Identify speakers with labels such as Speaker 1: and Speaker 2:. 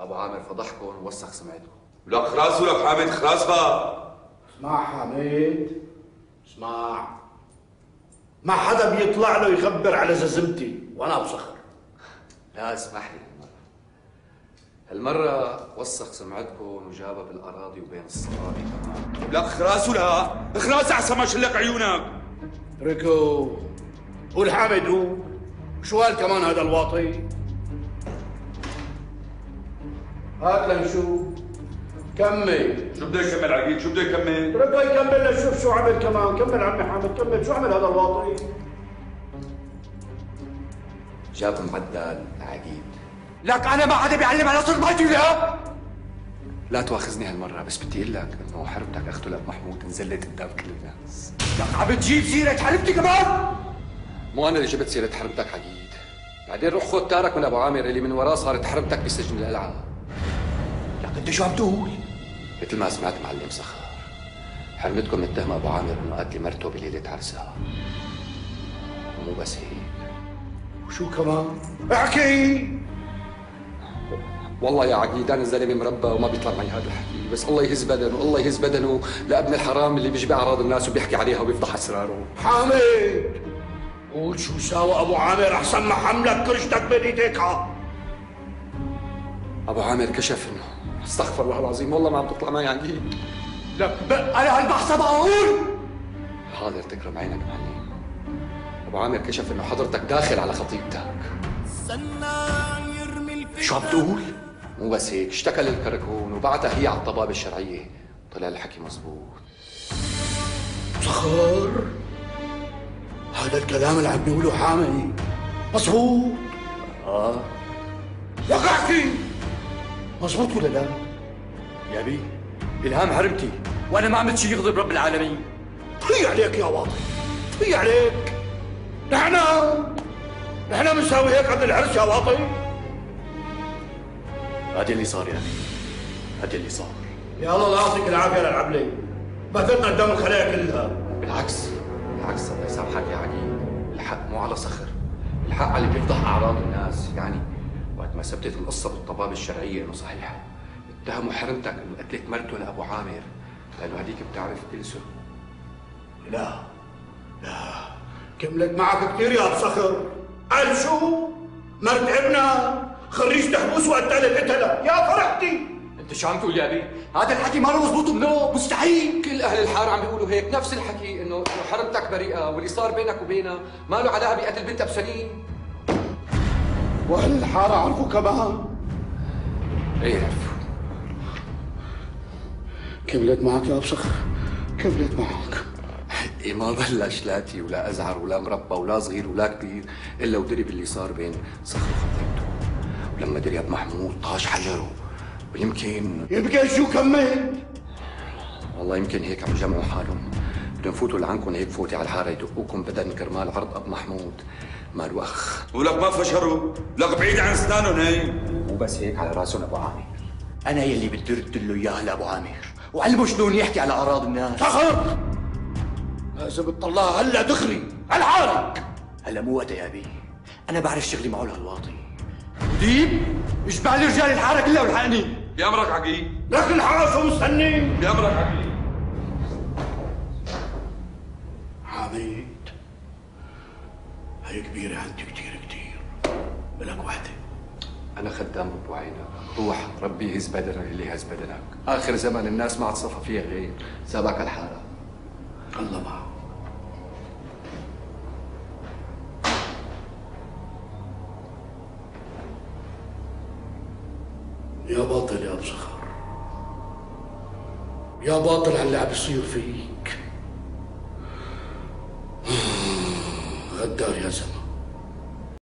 Speaker 1: ابو عامر فضحكم ووسخ سمعتكم.
Speaker 2: لك خلاص ولك حامد خلاص بقى.
Speaker 3: اسمع حميد، اسمع، ما حدا بيطلع له يخبر على ززمتي وانا بصخر.
Speaker 1: لا اسمح لي هالمرة وسخ سمعتكم وجابها بالاراضي وبين الصحاري كمان.
Speaker 2: لك خلاص ولا خلاص احسن ما شلك عيونك.
Speaker 3: ركو قول حامد هو شو قال كمان هذا الواطي؟ هات لنشوف. كمل.
Speaker 2: شو بده يكمل عقيد؟ شو بده يكمل؟
Speaker 3: ركو يكمل لنشوف شو عمل كمان. كمل عمي حامد كمل. شو عمل هذا الواطي؟
Speaker 1: جاب معدل عقيد.
Speaker 4: لك انا ما حدا بيعلم على صرمتي لا.
Speaker 1: لا تواخذني هالمرة، بس بدي اقول لك انه حرمتك اخته لاب محمود انزلت قدام كل الناس.
Speaker 4: لك عم بتجيب سيرة حرمتي كمان؟
Speaker 1: مو انا اللي جبت سيرة حرمتك عقيد. بعدين روح خذ تارك من ابو عامر اللي من وراه صارت حرمتك بسجن القلعة.
Speaker 4: لك انت شو عم تقول؟
Speaker 1: مثل ما سمعت معلم صخر، حرمتكم متهم ابو عامر انه قتل مرته بليلة عرسها. ومو بس هيك.
Speaker 3: وشو كمان؟ احكي.
Speaker 1: والله يا عقيد انا زلمه مربى وما بيطلع معي هذا الحكي، بس الله يهز بدنه، الله يهز بدنه لابن الحرام اللي بيجبع اعراض الناس وبيحكي عليها وبيفضح اسراره.
Speaker 3: حامد قول شو ساوى ابو عامر احسن ما حملك كرشتك بين ايديك.
Speaker 1: ابو عامر كشف انه استغفر الله العظيم والله ما عم تطلع معي عقيد.
Speaker 4: لك انا هالبحث ما اقول.
Speaker 1: حاضر تكرم عينك معلم. ابو عامر كشف انه حضرتك داخل على خطيبتك.
Speaker 4: شو عم تقول؟
Speaker 1: مو بس هيك، اشتكى للكركون وبعتها هي على الطبابة الشرعية. طلع الحكي مزبوط.
Speaker 3: صخر هذا الكلام اللي عم بيقوله حامد مزبوط؟ لك احكي مزبوط ولا لا؟
Speaker 4: يا بي الهام حرمتي وانا ما عملت شيء يغضب رب العالمين.
Speaker 3: طي عليك يا واطي، طي عليك. نحن بنساوي هيك قبل العرس يا واطي؟
Speaker 4: هذا اللي صار يا بي، هذا اللي صار.
Speaker 3: يا الله لا يعطيك العافيه للعبلي، بهدلنا قدام الخلايا كلها.
Speaker 1: بالعكس الله يسامحك يا عقيد، الحق مو على صخر، الحق على اللي بيفضح اعراض الناس. يعني وقت ما ثبتت القصه بالطبابه الشرعيه انه صحيحه، اتهموا حرمتك انه قتلت مرته لابو عامر لانه هذيك بتعرف تلسه.
Speaker 3: لا كملت معك كثير يا بصخر. قال شو؟ مرت ابنها خريج تحبوس وقتلت قتلها. يا فرحتي.
Speaker 4: انت شو عم تقول يا بي؟ هذا الحكي ما له مزبوط منه، مستحيل.
Speaker 1: كل اهل الحاره عم بيقولوا هيك، نفس الحكي انه حرمتك بريئه واللي صار بينك وبينها ما له علاقه بقتل بنتها بسنين.
Speaker 3: واهل الحاره عرفوا كمان؟
Speaker 1: ايه عرفوا.
Speaker 3: كملت معك يا بصخر، كملت معك.
Speaker 1: إيه ما بلش لاتي ولا ازعر ولا مربى ولا صغير ولا كبير الا ودري باللي صار بين صخر وخطيبته. ولما دري ابو محمود طاش حجره. ويمكن
Speaker 3: شو كمل؟
Speaker 1: والله يمكن هيك عم يجمعوا حالهم، بدهم يفوتوا لعنكم هيك فوتي على الحاره يدقوكم بدن كرمال عرض ابو محمود ماله اخ.
Speaker 2: ولك ما فشروا، لك بعيد عن اسنانهم هي.
Speaker 1: مو بس هيك على راسهم ابو عامر.
Speaker 4: انا يلي بدي ارد له اياها لابو عامر وعلمه شلون يحكي على اعراض الناس.
Speaker 3: صخر لازم تطلعها هلا دغري على حالك.
Speaker 4: هلا مو وقتها يا بي، انا بعرف شغلي معه لهالواطي. وديب اشبع لي رجال الحاره كلها والحقني.
Speaker 2: بأمرك عقيد.
Speaker 3: لك الحاره شو مستني؟
Speaker 2: بأمرك عقيد.
Speaker 3: حميد هي كبيره عندي كثير بلك وحده.
Speaker 1: انا خدام ابو عينك، روح ربي يهز بدنك اللي يهز بدنك. اخر زمن الناس ما عاد صفى فيها غير سابك الحاره.
Speaker 3: الله معه. يا باطل يا ابو صخر، يا باطل على اللي عم بيصير فيك. غدار يا زلمه.